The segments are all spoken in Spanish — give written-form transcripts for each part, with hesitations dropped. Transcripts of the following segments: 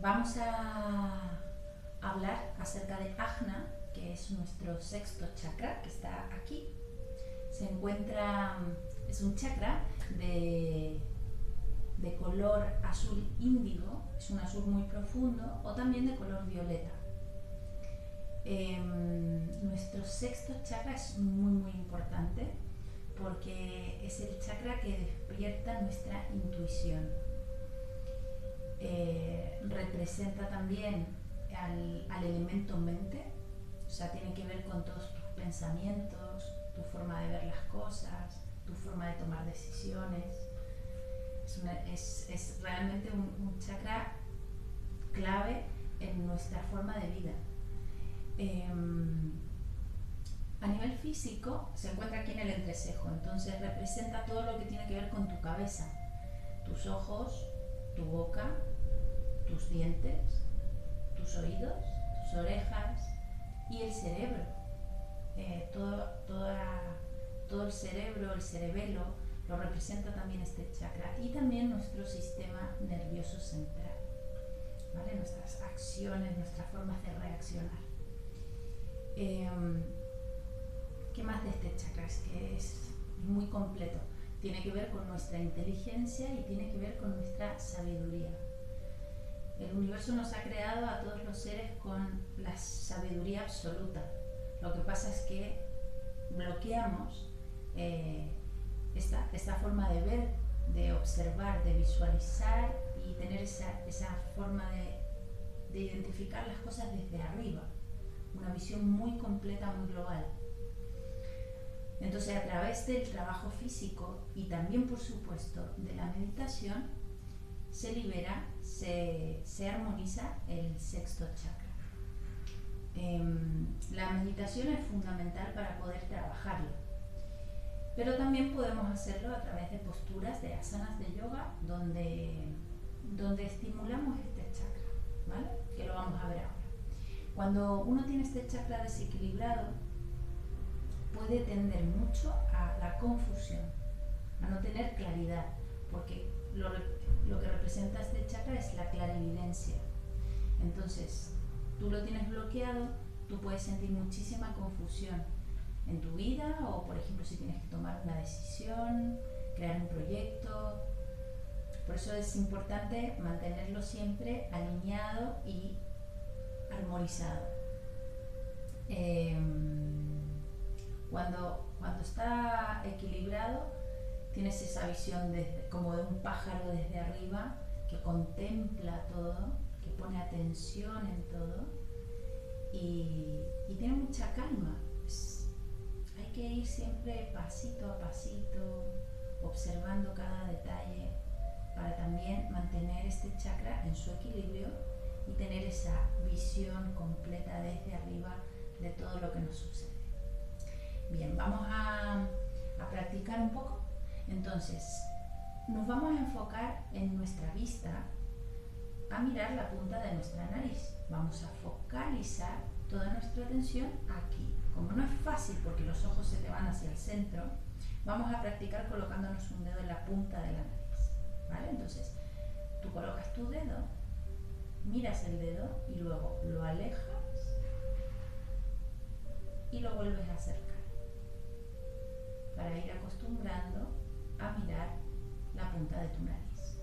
Vamos a hablar acerca de Ajna, que es nuestro sexto chakra, que está aquí. Es un chakra de color azul índigo, es un azul muy profundo, o también de color violeta. Nuestro sexto chakra es muy importante porque es el chakra que despierta nuestra intuición. Representa también al elemento mente, o sea, tiene que ver con todos tus pensamientos, tu forma de ver las cosas, tu forma de tomar decisiones. Es realmente un chakra clave en nuestra forma de vida. A nivel físico se encuentra aquí en el entrecejo, entonces representa todo lo que tiene que ver con tu cabeza, tus ojos, tu boca, tus dientes, tus oídos, tus orejas y el cerebro. Todo el cerebro, el cerebelo, lo representa también este chakra, y también nuestro sistema nervioso central, ¿vale? Nuestras acciones, nuestras formas de reaccionar. ¿Qué más de este chakra? Es que es muy completo. Tiene que ver con nuestra inteligencia y tiene que ver con nuestra sabiduría. El universo nos ha creado a todos los seres con la sabiduría absoluta. Lo que pasa es que bloqueamos esta forma de ver, de observar, de visualizar y tener esa forma de identificar las cosas desde arriba. Una visión muy completa, muy global. Entonces, a través del trabajo físico y también, por supuesto, de la meditación, se libera, se armoniza el sexto chakra. La meditación es fundamental para poder trabajarlo, pero también podemos hacerlo a través de posturas de asanas de yoga donde estimulamos este chakra, ¿vale? Que lo vamos a ver ahora. Cuando uno tiene este chakra desequilibrado, puede tender mucho a la confusión, a no tener claridad, porque lo que representa este chakra es la clarividencia. Entonces, tú lo tienes bloqueado, tú puedes sentir muchísima confusión en tu vida, o por ejemplo si tienes que tomar una decisión, crear un proyecto. Por eso es importante mantenerlo siempre alineado y armonizado. Cuando está equilibrado, tienes esa visión como de un pájaro desde arriba que contempla todo, que pone atención en todo y tiene mucha calma. Hay que ir siempre pasito a pasito, observando cada detalle para también mantener este chakra en su equilibrio y tener esa visión completa desde arriba de todo lo que nos sucede. Bien, vamos a practicar un poco. Entonces, nos vamos a enfocar en nuestra vista, a mirar la punta de nuestra nariz. Vamos a focalizar toda nuestra atención aquí. Como no es fácil porque los ojos se te van hacia el centro, vamos a practicar colocándonos un dedo en la punta de la nariz, ¿vale? Entonces, tú colocas tu dedo, miras el dedo y luego lo alejas y lo vuelves a acercar, para ir acostumbrando a mirar la punta de tu nariz.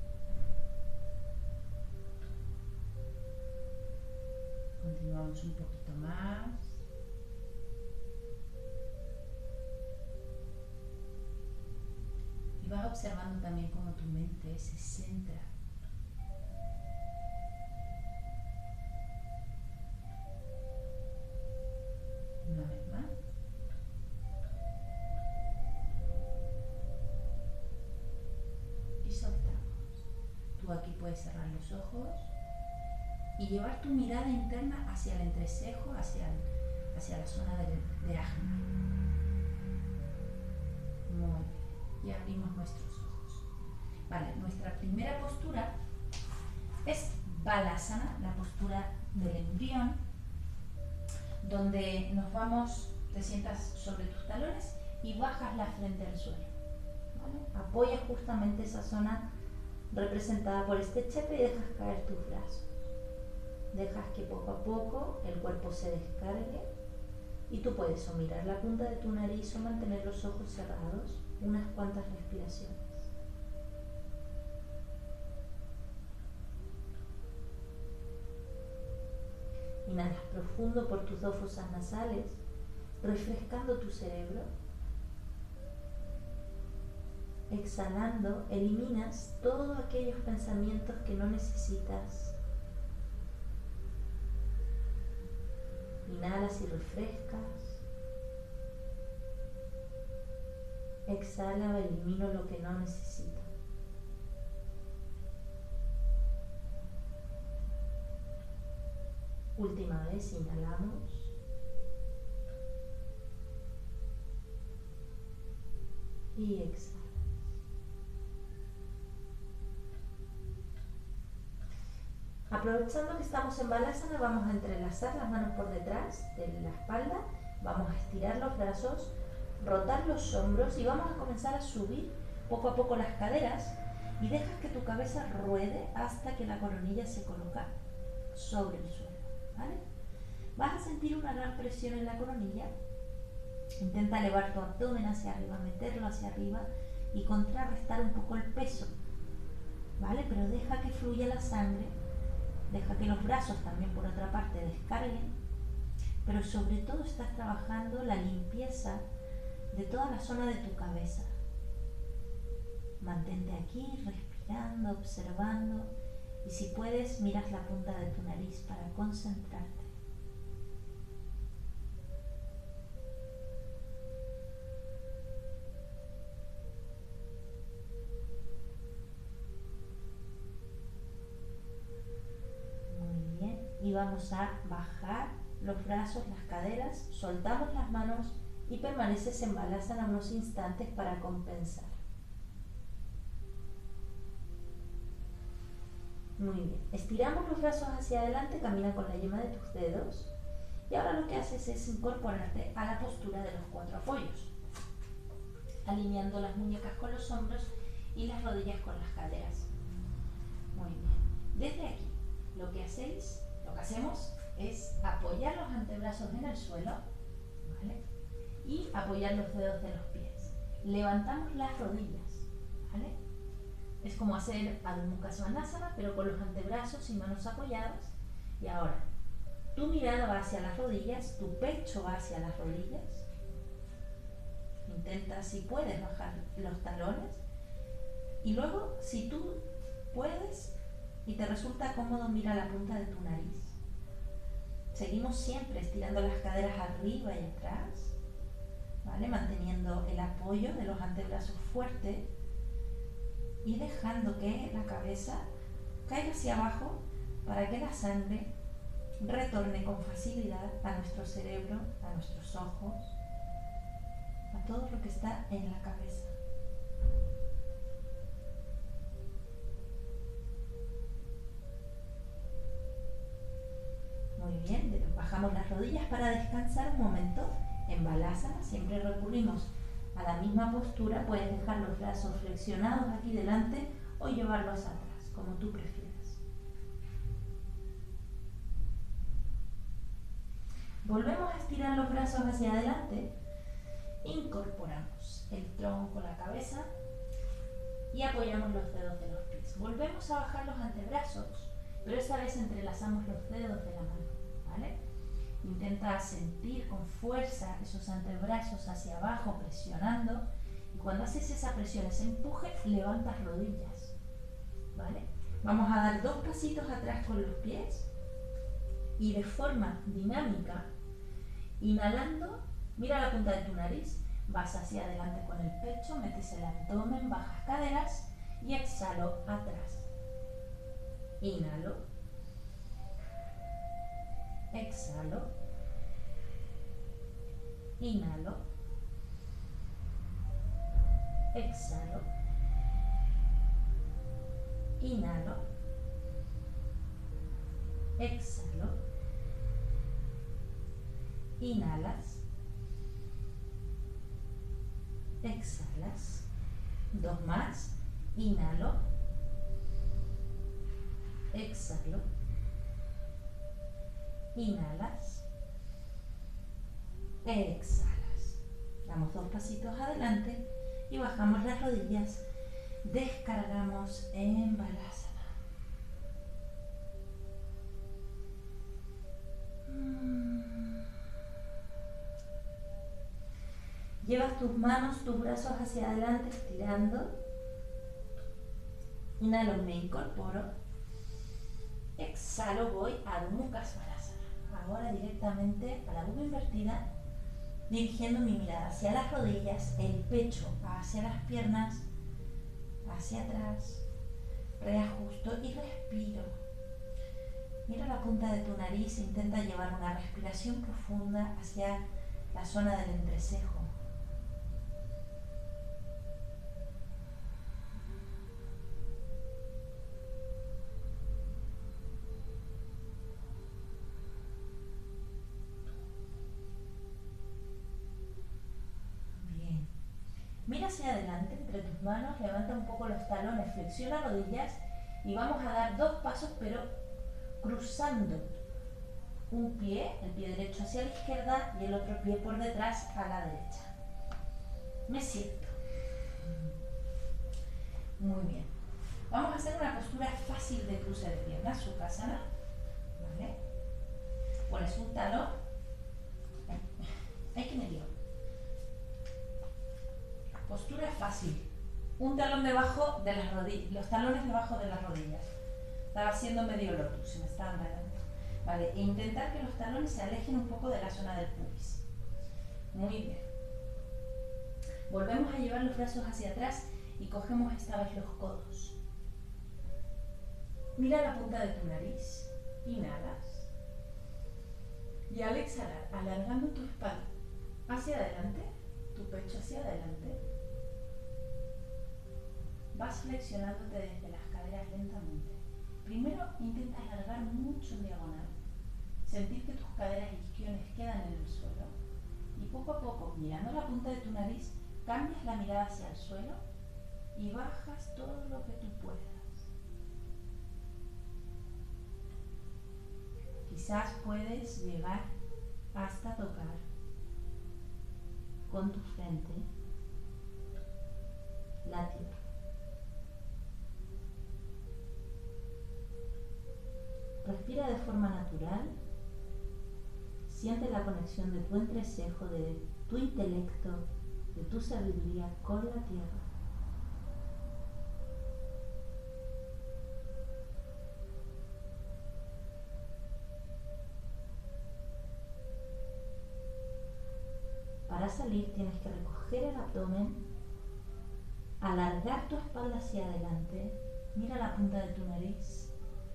Continuamos un poquito más. Y vas observando también cómo tu mente se centra. Una vez más. Y soltamos. Tú aquí puedes cerrar los ojos y llevar tu mirada interna hacia el entrecejo, hacia la zona de Ajna. Muy bien. Y abrimos nuestros ojos. Vale, nuestra primera postura es Balasana, la postura del embrión, donde te sientas sobre tus talones y bajas la frente al suelo, ¿vale? Apoyas justamente esa zona representada por este chakra y dejas caer tus brazos. Dejas que poco a poco el cuerpo se descargue y tú puedes o mirar la punta de tu nariz o mantener los ojos cerrados unas cuantas respiraciones. Inhalas profundo por tus dos fosas nasales, refrescando tu cerebro. Exhalando, eliminas todos aquellos pensamientos que no necesitas. Inhalas y refrescas. Exhala, elimino lo que no necesito. Última vez, inhalamos. Y exhalas. Aprovechando que estamos en Balasana, vamos a entrelazar las manos por detrás de la espalda, vamos a estirar los brazos, rotar los hombros y vamos a comenzar a subir poco a poco las caderas y dejas que tu cabeza ruede hasta que la coronilla se coloca sobre el suelo, ¿vale? Vas a sentir una gran presión en la coronilla. Intenta elevar tu abdomen hacia arriba, meterlo hacia arriba y contrarrestar un poco el peso, ¿vale? Pero deja que fluya la sangre. Deja que los brazos también por otra parte descarguen, pero sobre todo estás trabajando la limpieza de toda la zona de tu cabeza. Mantente aquí respirando, observando y si puedes miras la punta de tu nariz para concentrarte. Y vamos a bajar los brazos, las caderas, soltamos las manos y permaneces en Balasana unos instantes para compensar. Muy bien, estiramos los brazos hacia adelante, camina con la yema de tus dedos y ahora lo que haces es incorporarte a la postura de los 4 apoyos, alineando las muñecas con los hombros y las rodillas con las caderas. Muy bien, desde aquí lo que hacemos es apoyar los antebrazos en el suelo, ¿vale? Y apoyar los dedos de los pies. Levantamos las rodillas, ¿vale? Es como hacer Adho Mukha Svanasana, pero con los antebrazos y manos apoyadas. Y ahora, tu mirada va hacia las rodillas, tu pecho va hacia las rodillas. Intenta, si puedes, bajar los talones. Y luego, si tú puedes y te resulta cómodo, mira la punta de tu nariz. Seguimos siempre estirando las caderas arriba y atrás, ¿vale? Manteniendo el apoyo de los antebrazos fuerte y dejando que la cabeza caiga hacia abajo para que la sangre retorne con facilidad a nuestro cerebro, a nuestros ojos, a todo lo que está en la cabeza. Muy bien, bajamos las rodillas para descansar un momento en Balasana. Siempre recurrimos a la misma postura. Puedes dejar los brazos flexionados aquí delante o llevarlos atrás, como tú prefieras. Volvemos a estirar los brazos hacia adelante. Incorporamos el tronco, la cabeza y apoyamos los dedos de los pies. Volvemos a bajar los antebrazos, pero esta vez entrelazamos los dedos de la mano, ¿vale? Intenta sentir con fuerza esos antebrazos hacia abajo presionando y cuando haces esa presión, ese empuje, levantas rodillas, ¿vale? Vamos a dar 2 pasitos atrás con los pies y de forma dinámica, inhalando, mira la punta de tu nariz, vas hacia adelante con el pecho, metes el abdomen, bajas caderas y exhalo atrás. Inhalo, exhalo, inhalo, exhalo, inhalo, exhalo, inhalas, exhalas, 2 más, inhalo, exhalo, Inhalas. Exhalas. Damos 2 pasitos adelante y bajamos las rodillas. Descargamos en Balasana. Llevas tus manos, tus brazos hacia adelante, estirando. Inhalo, me incorporo. Exhalo, voy a Adho Mukha Svanasana. Ahora directamente a la V invertida, dirigiendo mi mirada hacia las rodillas, el pecho hacia las piernas, hacia atrás. Reajusto y respiro. Mira la punta de tu nariz e intenta llevar una respiración profunda hacia la zona del entrecejo. Bien. Mira hacia adelante entre tus manos, levanta un poco los talones, flexiona rodillas y vamos a dar 2 pasos, pero cruzando un pie, el pie derecho hacia la izquierda y el otro pie por detrás a la derecha. Me siento. Muy bien. Vamos a hacer una postura fácil de cruce de piernas, Sukhasana. ¿Vale? Pones un talón. Hay que medir. Postura fácil. Un talón debajo de las rodillas, los talones debajo de las rodillas. Estaba haciendo medio lotus, se me estaba enredando. Vale, e intentar que los talones se alejen un poco de la zona del pubis. Muy bien. Volvemos a llevar los brazos hacia atrás y cogemos esta vez los codos. Mira la punta de tu nariz. Inhalas. Y al exhalar, alargando tu espalda hacia adelante, tu pecho hacia adelante, vas flexionándote desde las caderas lentamente. Primero intenta alargar mucho en diagonal, sentir que tus caderas y isquiones quedan en el suelo y poco a poco, mirando la punta de tu nariz, cambias la mirada hacia el suelo y bajas todo lo que tú puedas. Quizás puedes llegar hasta tocar con tu frente la tierra. Respira de forma natural, siente la conexión de tu entrecejo, de tu intelecto, de tu sabiduría con la tierra. Para salir tienes que recoger el abdomen, alargar tu espalda hacia adelante, mira la punta de tu nariz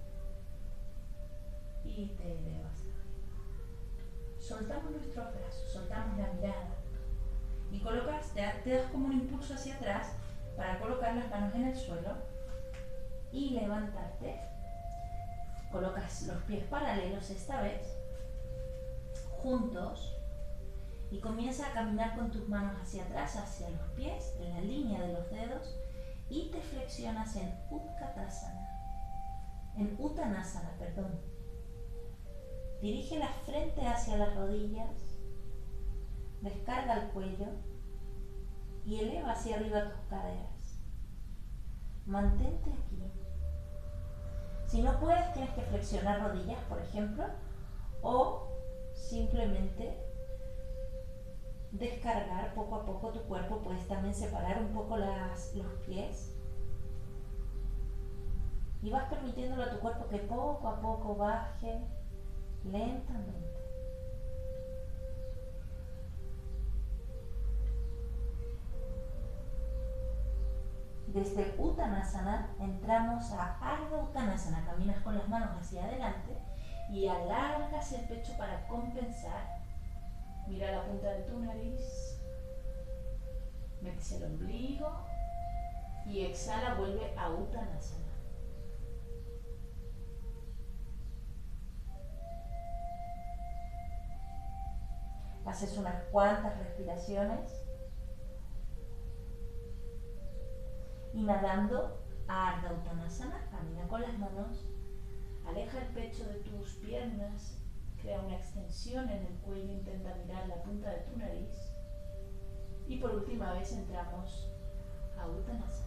y te elevas arriba. Soltamos nuestros brazos, soltamos la mirada y colocas, te das como un impulso hacia atrás para colocar las manos en el suelo y levantarte. Colocas los pies paralelos esta vez, juntos, y comienza a caminar con tus manos hacia atrás, hacia los pies, en la línea de los dedos, y te flexionas en Uttanasana, perdón. Dirige la frente hacia las rodillas, descarga el cuello y eleva hacia arriba tus caderas. Mantente aquí. Si no puedes, tienes que flexionar rodillas, por ejemplo, o simplemente descargar poco a poco tu cuerpo. Puedes también separar un poco los pies y vas permitiéndole a tu cuerpo que poco a poco baje lentamente. Desde Uttanasana entramos a Ardha Uttanasana. Caminas con las manos hacia adelante y alargas el pecho para compensar. Mira la punta de tu nariz, metes el ombligo y exhala, vuelve a Uttanasana. Haces unas cuantas respiraciones, inhalando a Ardha Uttanasana, camina con las manos, aleja el pecho de tus piernas, Crea una extensión en el cuello, intenta mirar la punta de tu nariz. Y por última vez entramos a Uttanasana.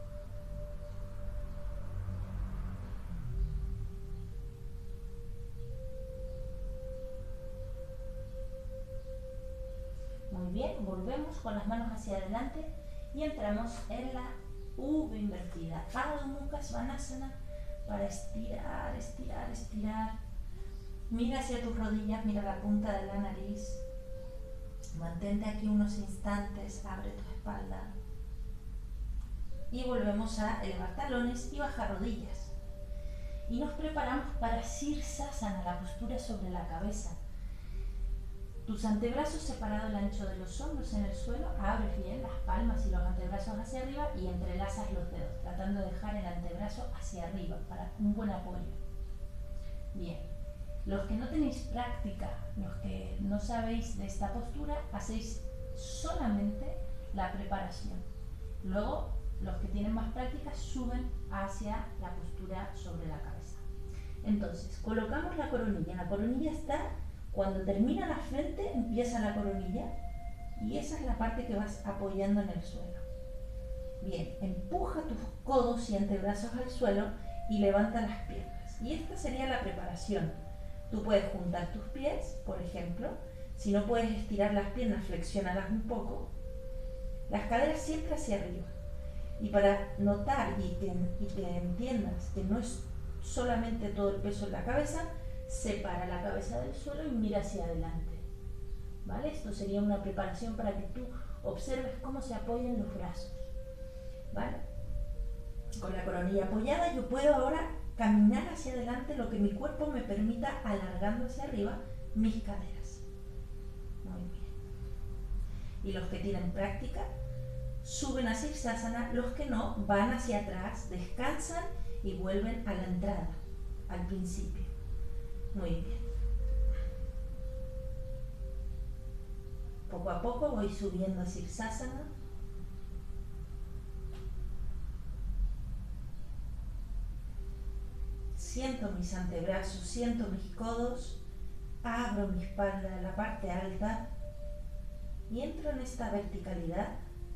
Muy bien, volvemos con las manos hacia adelante y entramos en la V invertida. Adho Mukha Svanasana para estirar, estirar, estirar. Mira hacia tus rodillas, mira la punta de la nariz. Mantente aquí unos instantes, abre tu espalda. Y volvemos a elevar talones y bajar rodillas. Y nos preparamos para Sirsasana, la postura sobre la cabeza. Tus antebrazos separados al ancho de los hombros en el suelo, abres bien las palmas y los antebrazos hacia arriba y entrelazas los dedos, tratando de dejar el antebrazo hacia arriba para un buen apoyo. Bien, los que no tenéis práctica, los que no sabéis de esta postura, hacéis solamente la preparación. Luego, los que tienen más práctica suben hacia la postura sobre la cabeza. Entonces, colocamos la coronilla. La coronilla está... Cuando termina la frente, empieza la coronilla y esa es la parte que vas apoyando en el suelo. Bien, empuja tus codos y antebrazos al suelo y levanta las piernas. Y esta sería la preparación. Tú puedes juntar tus pies, por ejemplo. Si no puedes estirar las piernas, flexiónalas un poco. Las caderas siempre hacia arriba. Y para notar y que entiendas que no es solamente todo el peso en la cabeza, separa la cabeza del suelo y mira hacia adelante. ¿Vale? Esto sería una preparación para que tú observes cómo se apoyan los brazos. ¿Vale? Con la coronilla apoyada yo puedo ahora caminar hacia adelante lo que mi cuerpo me permita, alargando hacia arriba mis caderas. Muy bien. Y los que tienen práctica suben a Sirsasana, los que no van hacia atrás, descansan y vuelven a la entrada, al principio. Muy bien. Poco a poco voy subiendo a Sirsasana. Siento mis antebrazos, siento mis codos, abro mi espalda en la parte alta y entro en esta verticalidad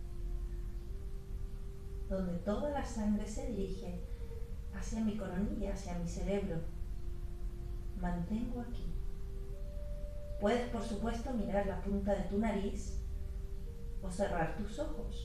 donde toda la sangre se dirige hacia mi coronilla, hacia mi cerebro. Mantengo aquí. Puedes, por supuesto, mirar la punta de tu nariz o cerrar tus ojos.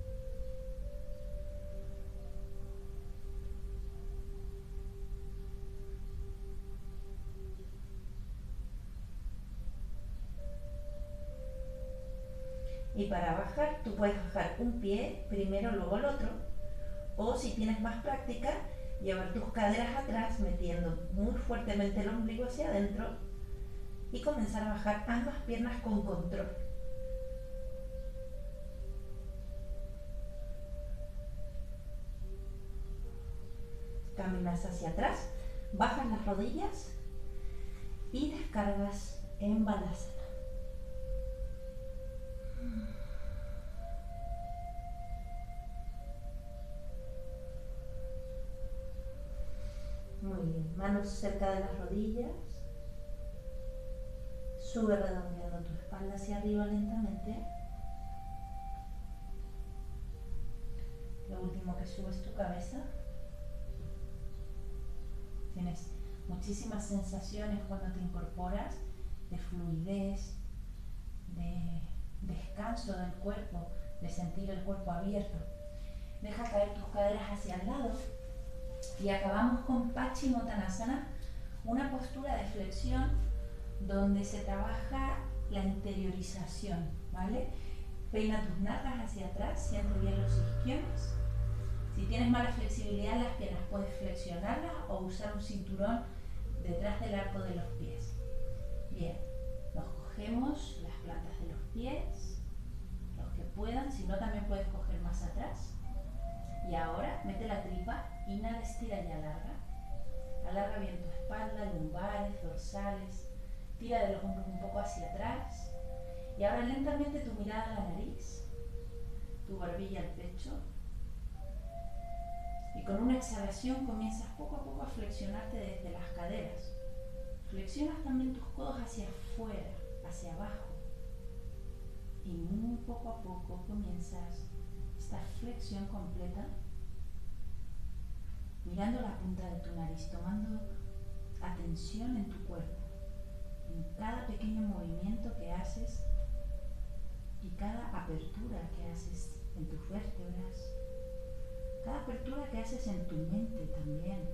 Y para bajar, tú puedes bajar un pie primero, luego el otro, o si tienes más práctica, llevar tus caderas atrás, metiendo muy fuertemente el ombligo hacia adentro y comenzar a bajar ambas piernas con control. Caminas hacia atrás, bajas las rodillas y descargas en Balasana. Muy bien, manos cerca de las rodillas. Sube redondeando tu espalda hacia arriba lentamente. Lo último que subes tu cabeza. Tienes muchísimas sensaciones cuando te incorporas, de fluidez, de descanso del cuerpo, de sentir el cuerpo abierto. Deja caer tus caderas hacia el lado y acabamos con Paschimottanasana, una postura de flexión donde se trabaja la interiorización, ¿vale? Peina tus nalgas hacia atrás, siente bien los isquiones. Si tienes mala flexibilidad en las piernas, puedes flexionarlas o usar un cinturón detrás del arco de los pies. Bien, nos cogemos las plantas de los pies, los que puedan, si no también puedes coger más atrás. Y ahora mete la tripa, inhala, estira y alarga. Alarga bien tu espalda, lumbares, dorsales. Tira de los hombros un poco hacia atrás. Y ahora lentamente tu mirada a la nariz, tu barbilla al pecho. Y con una exhalación comienzas poco a poco a flexionarte desde las caderas. Flexionas también tus codos hacia afuera, hacia abajo. Y muy poco a poco comienzas esta flexión completa, mirando la punta de tu nariz, tomando atención en tu cuerpo, en cada pequeño movimiento que haces y cada apertura que haces en tus vértebras, cada apertura que haces en tu mente también.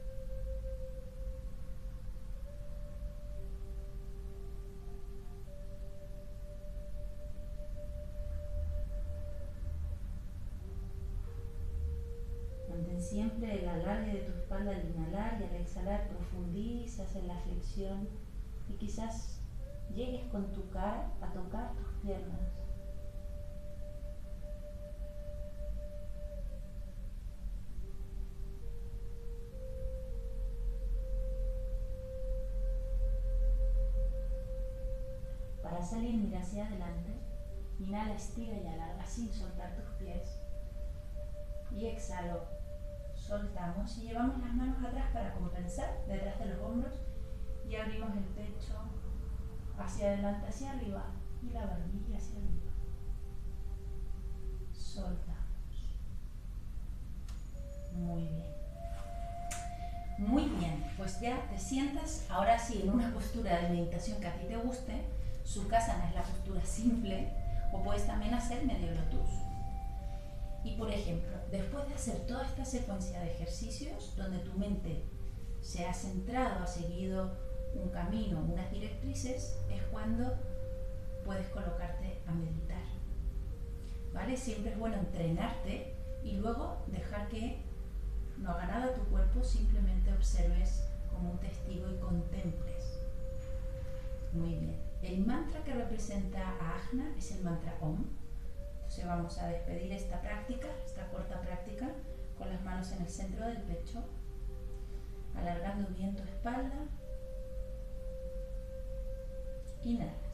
Mantén siempre el alargue de tu espalda al inhalar y al exhalar profundizas en la flexión y quizás llegues con tu cara a tocar tus piernas. Para salir, mira hacia adelante, inhala, estira y alarga sin soltar tus pies. Y exhalo, soltamos y llevamos las manos atrás para compensar, detrás de los hombros, y abrimos el pecho hacia adelante, hacia arriba, y la barbilla hacia arriba. Soltamos. Muy bien. Muy bien, pues ya te sientas ahora sí en una postura de meditación que a ti te guste. Sukhasana es la postura simple, o puedes también hacer medio lotus. Y por ejemplo, después de hacer toda esta secuencia de ejercicios donde tu mente se ha centrado, ha seguido un camino, unas directrices, es cuando puedes colocarte a meditar. ¿Vale? Siempre es bueno entrenarte y luego dejar que no haga nada tu cuerpo, simplemente observes como un testigo y contemples. Muy bien. El mantra que representa a Ajna es el mantra Om. Entonces vamos a despedir esta práctica, esta corta práctica, con las manos en el centro del pecho, alargando bien tu espalda. Inhala.